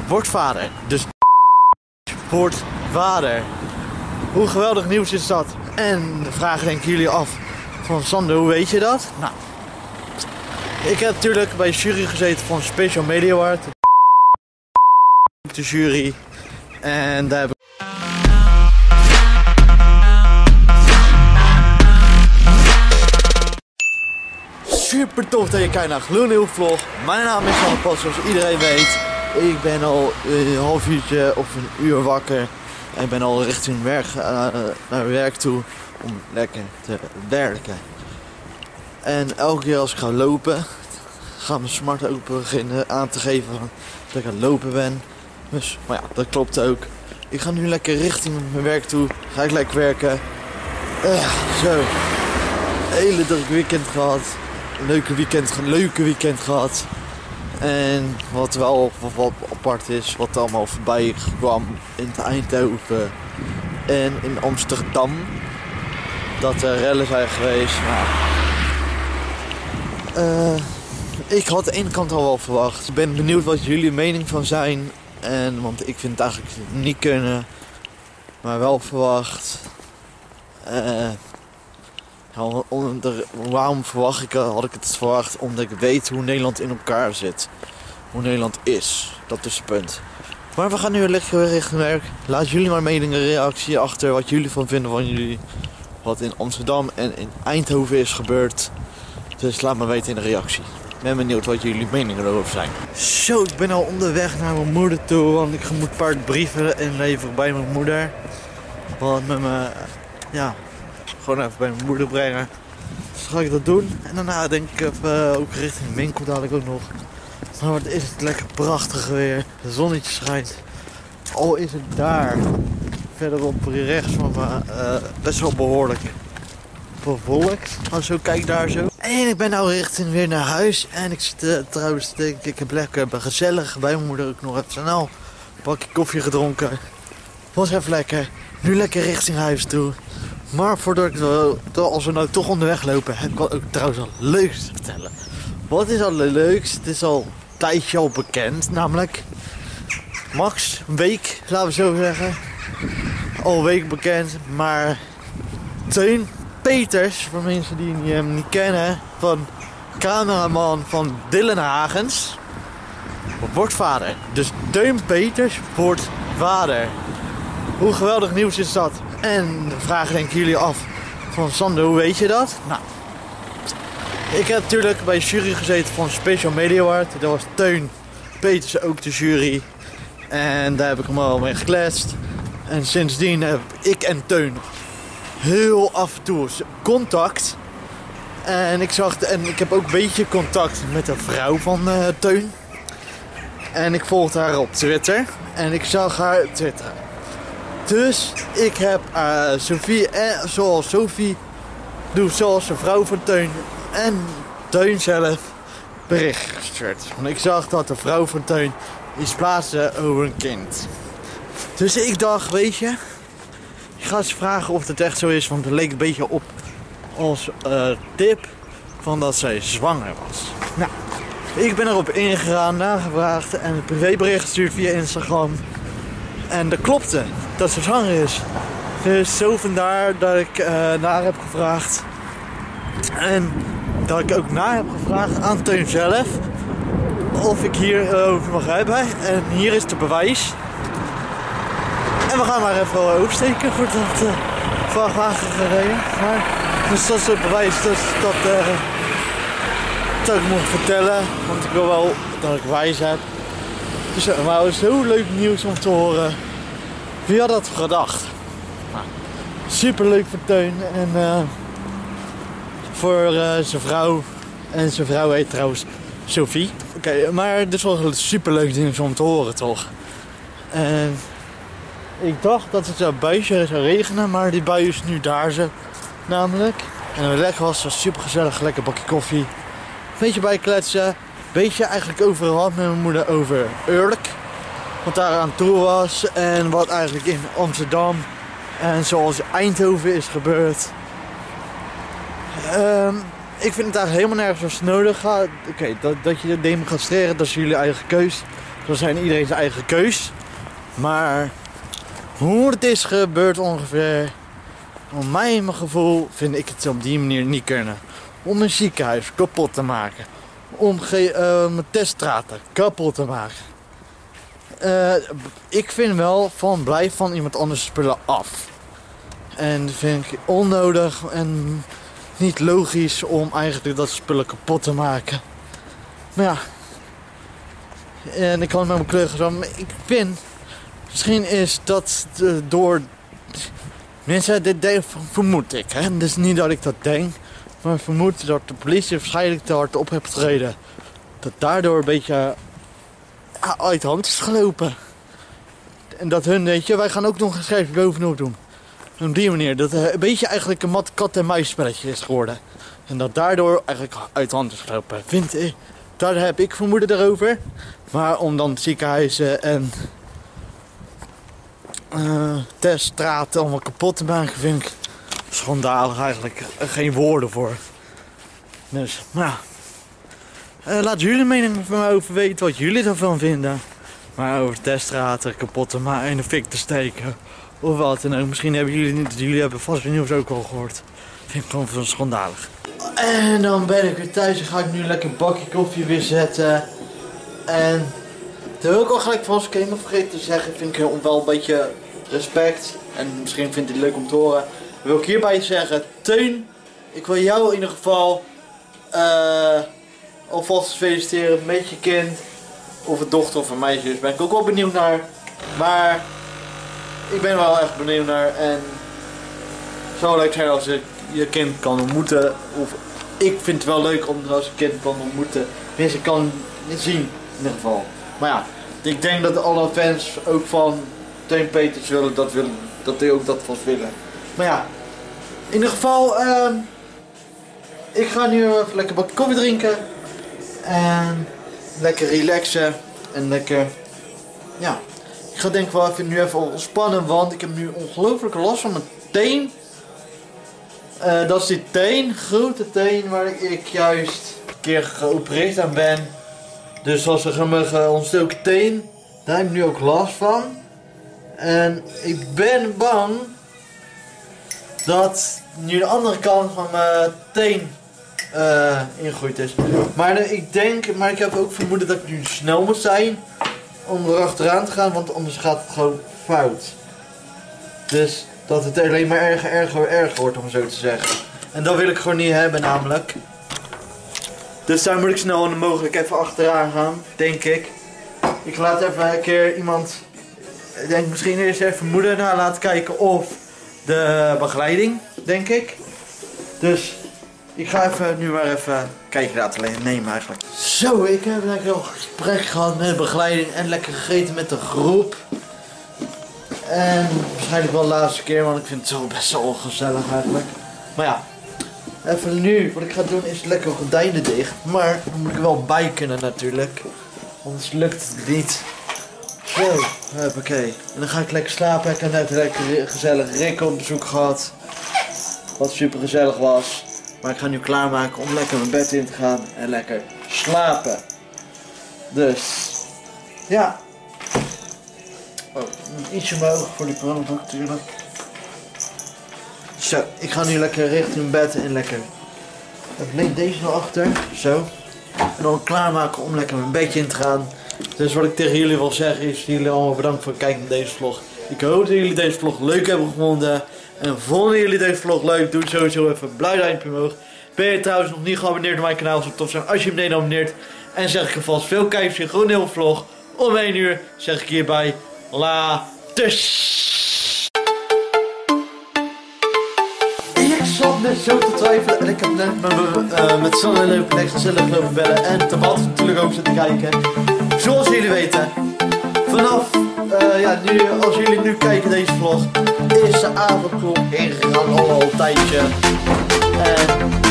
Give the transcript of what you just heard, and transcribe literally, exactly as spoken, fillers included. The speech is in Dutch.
wordt vader. Dus wordt vader. Hoe geweldig nieuws is dat? En de vraag denken jullie af van Sander, hoe weet je dat? Nou, ik heb natuurlijk bij de jury gezeten van Special Media Award. De jury. En daar heb ik super tof dat je kijkt naar Gloednieuw Vlog. Mijn naam is Sander Pas, zoals iedereen weet. Ik ben al een half uurtje of een uur wakker. En ik ben al richting werk, uh, naar werk toe om lekker te werken. En elke keer als ik ga lopen, gaat mijn smart ook beginnen aan te geven dat ik aan het lopen ben. Dus, maar ja, dat klopt ook. Ik ga nu lekker richting mijn werk toe. Ga ik lekker werken. Uh, zo. Hele druk weekend gehad. Leuke weekend, leuke weekend gehad. En wat wel wat apart is, wat allemaal voorbij kwam in Eindhoven en in Amsterdam. Dat er rellen zijn geweest. Nou, uh, ik had aan de ene kant al wel verwacht. Ik ben benieuwd wat jullie mening van zijn. En, want ik vind het eigenlijk niet kunnen. Maar wel verwacht. Uh, Waarom verwacht ik, had ik het verwacht? Omdat ik weet hoe Nederland in elkaar zit. Hoe Nederland is. Dat is het punt. Maar we gaan nu lekker richting werk. Laat jullie maar mening en reactie achter. Wat jullie van vinden van jullie. Wat in Amsterdam en in Eindhoven is gebeurd. Dus laat me weten in de reactie. Ik ben benieuwd wat jullie meningen erover zijn. Zo, ik ben al onderweg naar mijn moeder toe. Want ik moet een paar brieven inleveren bij mijn moeder. Want met mijn... Ja... Gewoon even bij mijn moeder brengen. Dus ga ik dat doen. En daarna denk ik even uh, ook richting de winkel dadelijk ook nog. Maar wat is het lekker prachtig weer. De zonnetje schijnt. Al is het daar verderop rechts van me uh, best wel behoorlijk bewolkt. Als ik zo kijk daar zo. En ik ben nou richting weer naar huis. En ik zit uh, trouwens denk ik heb lekker gezellig bij mijn moeder ook nog even snel een bakje koffie gedronken. Was even lekker. Nu lekker richting huis toe. Maar voordat ik wel, als we nou toch onderweg lopen, heb ik wel ook trouwens al leuks te vertellen. Wat is al leuks? Het is al een tijdje al bekend, namelijk max een week, laten we zo zeggen. Al een week bekend, maar Teun Peters, voor mensen die hem niet kennen, van cameraman van Dylan Hagens, wordt vader. Dus Teun Peters wordt vader. Hoe geweldig nieuws is dat? En de vraag denken jullie af van Sander, hoe weet je dat? Nou, ik heb natuurlijk bij de jury gezeten van Special Media Award. Dat was Teun Peters ook de jury. En daar heb ik hem al mee gekletst. En sindsdien heb ik en Teun heel af en toe contact. En ik zag en ik heb ook een beetje contact met de vrouw van uh, Teun. En ik volgde haar op Twitter. En ik zag haar twitteren. Dus ik heb uh, Sophie, en, zoals Sophie, doe zoals de vrouw van Teun en Teun zelf bericht gestuurd. Want ik zag dat de vrouw van Teun iets plaatste over een kind. Dus ik dacht, weet je, ik ga eens vragen of het echt zo is. Want het leek een beetje op als uh, tip van dat zij zwanger was. Nou, ik ben erop ingegaan, nagevraagd en een privébericht gestuurd via Instagram. En dat klopte, dat ze zwanger is. Dus zo vandaar dat ik uh, naar heb gevraagd. En dat ik ook naar heb gevraagd aan Teun zelf. Of ik hierover mag hebben. En hier is het bewijs. En we gaan maar even oversteken voordat het uh, vrachtwagen gereden. Maar dus dat is het bewijs dus dat, uh, dat ik moet vertellen. Want ik wil wel dat ik wijs heb. Dus uh, maar het is zo leuk nieuws om te horen. Wie had dat gedacht? Nou, super leuk voor Teun en uh, voor uh, zijn vrouw. En zijn vrouw heet trouwens Sophie. Oké, okay, maar dit is wel super leuk nieuws om te horen toch? En ik dacht dat het een buisje zou regenen, maar die bui is nu daar zo namelijk. En het lekker was, was super gezellig, lekker bakje koffie. Beetje bijkletsen. Beetje eigenlijk overal had met mijn moeder over Urk. Wat daar aan toe was en wat eigenlijk in Amsterdam en zoals Eindhoven is gebeurd. Um, ik vind het eigenlijk helemaal nergens als nodig gaat. Oké, okay, dat, dat je demonstreren, dat is jullie eigen keus. Dat zijn iedereen zijn eigen keus. Maar hoe het is gebeurd ongeveer, om mij mijn gevoel vind ik het op die manier niet kunnen. Om een ziekenhuis kapot te maken. Om ge- uh, mijn teststraten kapot te maken. Uh, ik vind wel van blijf van iemand anders spullen af. En dat vind ik onnodig en niet logisch om eigenlijk dat spullen kapot te maken. Maar ja. En ik kan het met mijn kleur gaan. Maar ik vind. Misschien is dat door. Mensen, dit, dit vermoed ik. Hè? Dus niet dat ik dat denk. Maar vermoed dat de politie waarschijnlijk te hard op heeft gereden. Dat daardoor een beetje uit de hand is gelopen. En dat hun, weet je, wij gaan ook nog een schijfje bovenop doen. En op die manier. Dat het een beetje eigenlijk een mat kat en muis spelletje is geworden. En dat daardoor eigenlijk uit de hand is gelopen. Vind ik. Daar heb ik vermoeden erover. Maar om dan ziekenhuizen en uh, teststraten allemaal kapot te maken, vind ik schandalig eigenlijk. Geen woorden voor. Dus, nou ja. Uh, laat jullie mening van mij over weten wat jullie ervan vinden. Maar over teststraten kapot te maken in de fik te steken. Of wat dan ook. Misschien hebben jullie niet. Jullie hebben vast het nieuws ook al gehoord. Vind ik gewoon van schandalig. En dan ben ik weer thuis en ga ik nu lekker een bakje koffie weer zetten. En toen wil ik al gelijk vast, ik heb nog vergeten te zeggen, vind ik wel een beetje respect. En misschien vindt hij het leuk om te horen. Dan wil ik hierbij zeggen, Teun, ik wil jou in ieder geval uh, alvast feliciteren met je kind. Of een dochter of een meisje, dus ben ik ook wel benieuwd naar. Maar ik ben wel echt benieuwd naar en het zou leuk zijn als ik je kind kan ontmoeten. Of ik vind het wel leuk om als je kind kan ontmoeten. Tenminste, ik kan het zien in ieder geval. Maar ja, ik denk dat alle fans ook van Teun Peters willen dat willen. Dat die ook dat vast willen. Maar ja, in ieder geval, uh, ik ga nu even lekker wat koffie drinken. En lekker relaxen. En lekker, ja. Ik ga denk ik wel even, nu even ontspannen, want ik heb nu ongelooflijk last van mijn teen. Uh, dat is die teen, grote teen, waar ik, ik juist een keer geopereerd aan ben. Dus zoals een ontstoken teen, daar heb ik nu ook last van. En ik ben bang dat nu de andere kant van mijn teen uh, ingegroeid is. Maar uh, ik denk, maar ik heb ook vermoeden dat ik nu snel moet zijn om erachteraan te gaan, want anders gaat het gewoon fout. Dus dat het alleen maar erger, erger, erger wordt, om zo te zeggen. En dat wil ik gewoon niet hebben, namelijk. Dus daar moet ik snel en mogelijk even achteraan gaan, denk ik. Ik laat even een keer iemand, ik denk misschien eerst even moeder naar laten kijken of de begeleiding, denk ik. Dus ik ga even nu maar even kijken laten nemen eigenlijk. Zo, ik heb lekker een gesprek gehad met de begeleiding en lekker gegeten met de groep. En waarschijnlijk wel de laatste keer, want ik vind het zo best wel gezellig eigenlijk. Maar ja, even nu, wat ik ga doen is lekker gordijnen dicht. Maar dan moet ik er wel bij kunnen natuurlijk. Anders lukt het niet. Zo, oké. En dan ga ik lekker slapen. Ik heb net lekker gezellig Rick op bezoek gehad. Wat super gezellig was. Maar ik ga nu klaarmaken om lekker mijn bed in te gaan en lekker slapen. Dus, ja. Oh, ietsje omhoog voor die brandhoek natuurlijk. Zo, ik ga nu lekker richting mijn bed en lekker. Ik neem deze nog achter, zo. En dan klaarmaken om lekker mijn bedje in te gaan. Dus wat ik tegen jullie wil zeggen is, jullie allemaal bedankt voor het kijken naar deze vlog. Ik hoop dat jullie deze vlog leuk hebben gevonden. En vonden jullie deze vlog leuk, doe sowieso even een blauw duimpje omhoog. Ben je trouwens nog niet geabonneerd op mijn kanaal, zou het tof zijn als je beneden abonneert. En zeg ik alvast veel kijkers in gewoon een heel vlog. Om één uur zeg ik hierbij later. Ik zat net zo te twijfelen en ik heb net met, uh, met Sanne lopen, echt gezellig lopen bellen en te wat natuurlijk ook zitten kijken. Zoals jullie weten, vanaf, uh, ja, nu, als jullie nu kijken deze vlog, is de avondklok ingegaan al een tijdje. En